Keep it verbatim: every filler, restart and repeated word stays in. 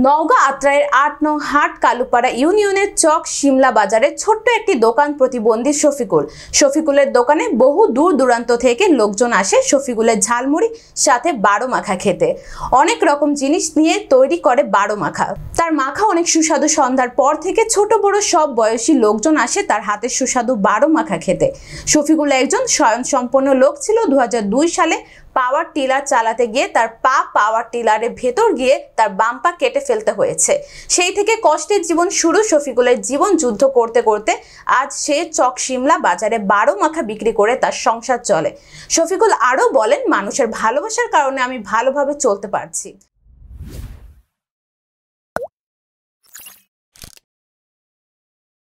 নওগাঁ আত্রাইয়ের আট নং হাট কালুপাড়া ইউনিয়নের চক শিমলা বাজারে ছোট্ট একটি দোকান প্রতিবন্ধী শফিকুল। শফিকুলের দোকানে বহু দূর দূরান্ত থেকে লোকজন আসে শফিকুলের ঝালমুড়ি সাথে বারো মাখা খেতে। অনেক রকম জিনিস নিয়ে তৈরি করে বারো মাখা। তার মাখা অনেক সুস্বাদু। সন্ধ্যার পর থেকে ছোট বড় সব বয়সী লোকজন আসে তার হাতের সুস্বাদু বারো মাখা খেতে। শফিকুল একজন স্বয়ংসম্পন্ন লোক ছিল। দু হাজার দুই সালে পাওয়ার টিলার চালাতে গিয়ে তার পা পাওয়ার টিলারের ভেতর গিয়ে তার বাম পা কেটে ফেলতে হয়েছে। সেই থেকে কষ্টের জীবন শুরু। শফিকুলের জীবন যুদ্ধ করতে করতে আজ সে চক শিমলা বাজারে বারো মাখা বিক্রি করে তার সংসার চলে। শফিকুল আরও বলেন, মানুষের ভালোবাসার কারণে আমি ভালোভাবে চলতে পারছি।